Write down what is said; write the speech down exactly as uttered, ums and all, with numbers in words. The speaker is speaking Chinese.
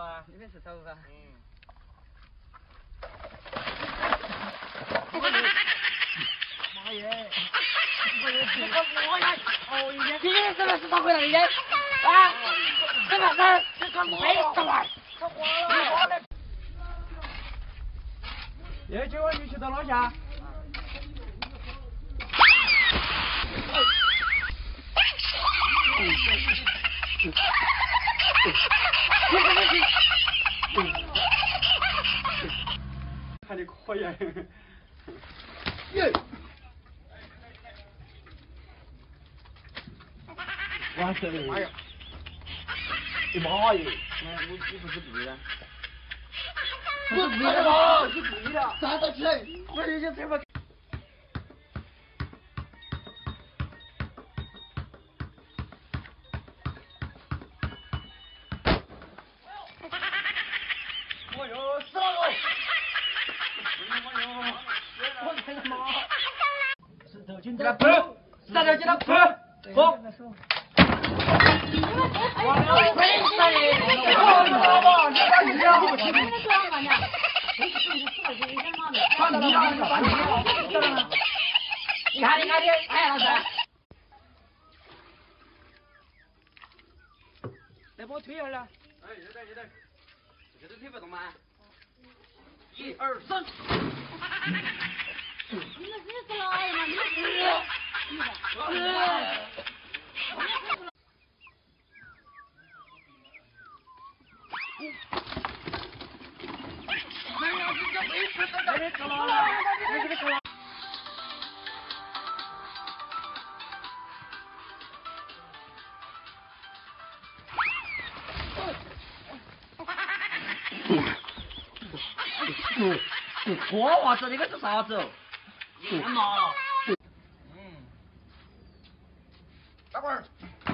啊？ 那边是头发。 嗯。 妈耶！我也这个我呀，哦耶！你怎么是找回来的？啊？怎么是这个没什么？他花了。 叶九，你去到哪下？还得可以。耶！哇塞！妈呀！你妈耶！我你不是故意的？不是故意的吗？是故意的。站到起来！我有些车把。我哟，死了我！我哟，我天他妈！石头剪刀布，石头剪刀布，好。我要飞死你！我操吧！你把你家伙去！放你家去！放你家！你看，你看你，哎，老师。来，帮我推一下了。哎，有点有点。这都推不动吗？一二三。 你们是死了哎呀？你们是？是。 破袜子，那个是啥子？干嘛？嗯。大官儿。